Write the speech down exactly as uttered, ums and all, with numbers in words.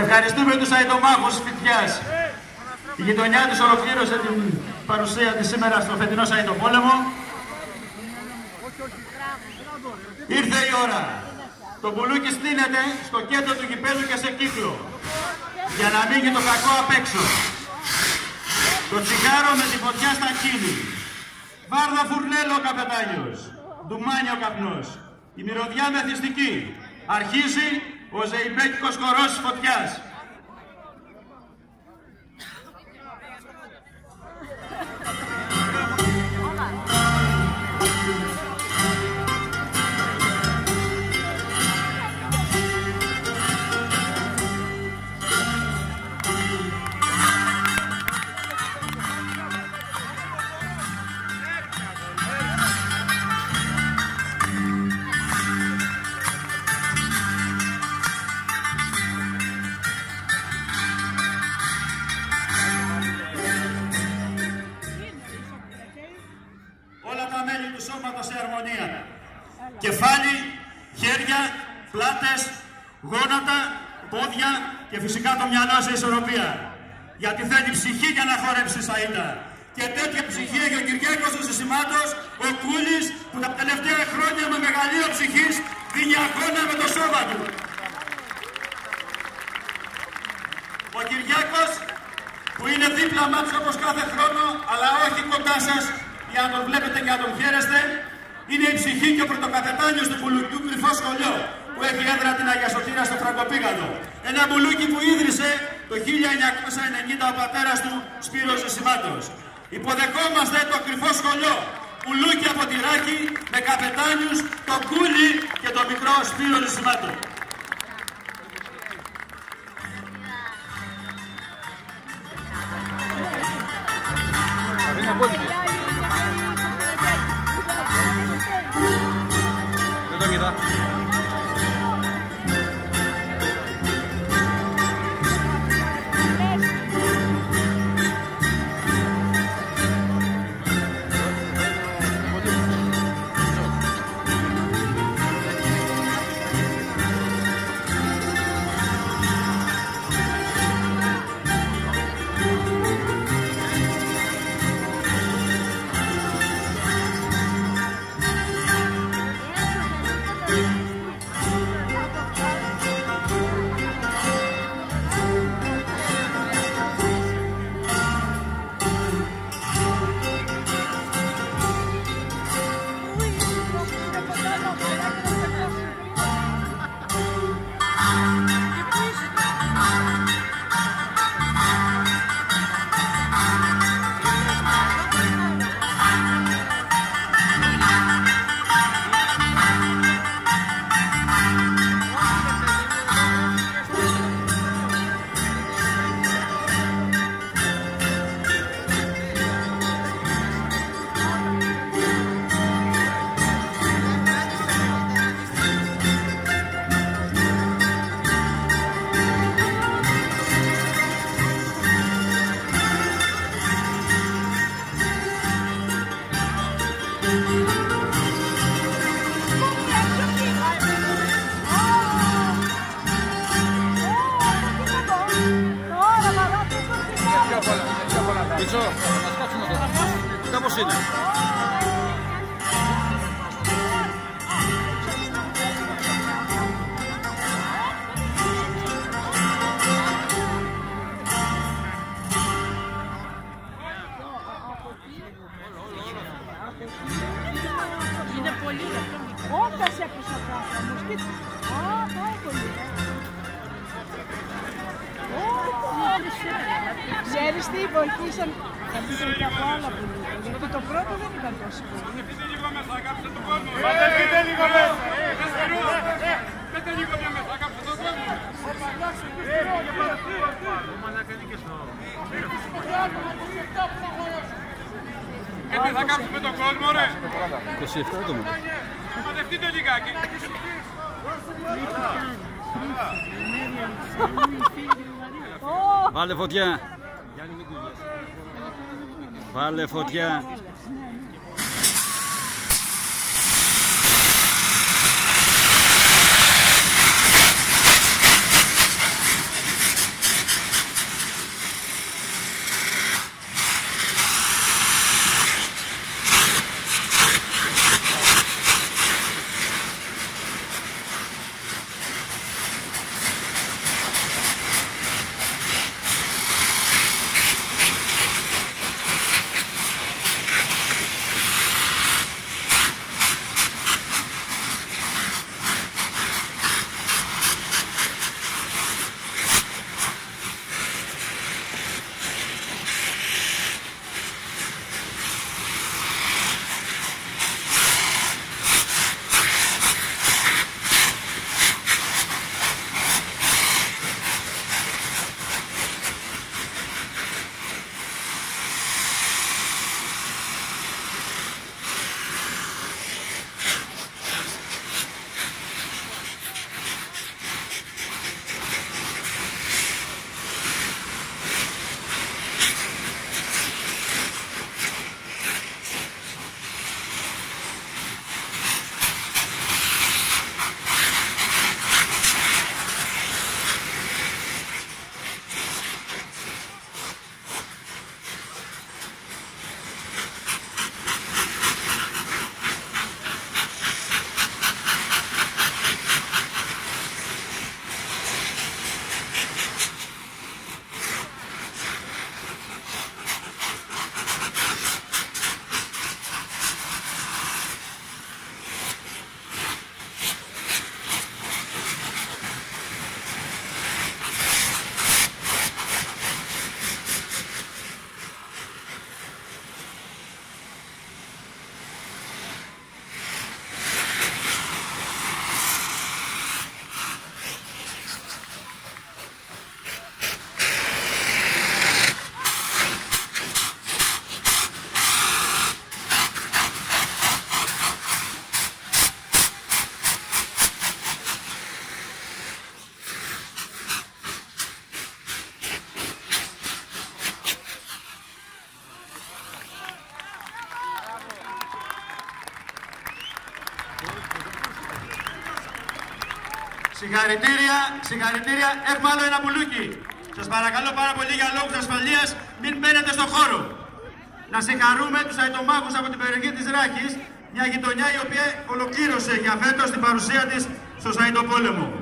Ευχαριστούμε τους αητομάχους Φυτιάς. Η γειτονιά της ολοκλήρωσε την παρουσία της σήμερα στο φετινό αητοπόλεμο. Ήρθε η ώρα. Το μπουλούκι στείνεται στο κέντρο του γηπέδου και σε κύκλο, για να μείνει το κακό απ' έξω. Το τσιγάρο με τη φωτιά στα χείλη. Βάρδα φουρνέλο ο καπετάνιος. Ντουμάνιο καπνός. Η μυρωδιά μεθυστική. Αρχίζει ο ζεϊμπέκικος χορός της φωτιάς. Κεφάλι, χέρια, πλάτες, γόνατα, πόδια και φυσικά το μυαλό σε ισορροπία. Γιατί θέλει ψυχή για να χορέψει σαΐτα. Και τέτοια ψυχή έχει ο Κυριάκος ο Ζησιμάτος, ο Κούλης, που τα τελευταία χρόνια με μεγαλείο ψυχής δίνει αγώνα με το σώμα του. Ο Κυριάκος, που είναι δίπλα μας όπως κάθε χρόνο, αλλά όχι κοντά σας για να τον βλέπετε και να τον χαίρεστε, είναι η ψυχή και ο πρωτοκαπετάνιος του μπουλουκιού Κρυφό Σχολείο, που έχει έδρα την Αγία Σωτήρα στο Φραγκοπήγαδο. Ένα μπουλούκι που ίδρυσε το χίλια εννιακόσια ενενήντα ο πατέρας του Σπύρος Ζησιμάτος. Υποδεχόμαστε το Κρυφό Σχολείο, μπουλούκι από τη Ράκη με καπετάνιους, το Κούλι και το μικρό Σπύρο Ζησιμάτο. Κάπως είναι. Είναι πολύ. Όταν σε έπαιξε ο άνθρωπος. Α, πάει πολύ. Ξέρεις τι, βοηθήσαν να πείτε και από άλλα πουλούκια, γιατί το πρώτο δεν ήταν τόσο πολύ. Πείτε λίγο μέσα, κάψτε τον κόσμο. Πείτε λίγο μέσα. Πείτε λίγο μέσα, κάψτε τον κόσμο. Γιατί θα κάψουμε τον κόσμο, ρε. είκοσι επτά άτομα. Μαζευτείτε λιγάκι. Βάλε φωτιά. Βάλε φωτιά. Συγχαρητήρια, συγχαρητήρια. Έχουμε άλλο ένα μπουλούκι. Σας παρακαλώ πάρα πολύ για λόγους ασφαλείας, μην μπαίνετε στον χώρο. Να συγχαρούμε τους αητομάχους από την περιοχή της Ράχης, μια γειτονιά η οποία ολοκλήρωσε για φέτος την παρουσία της στο Σαΐτοπόλεμο.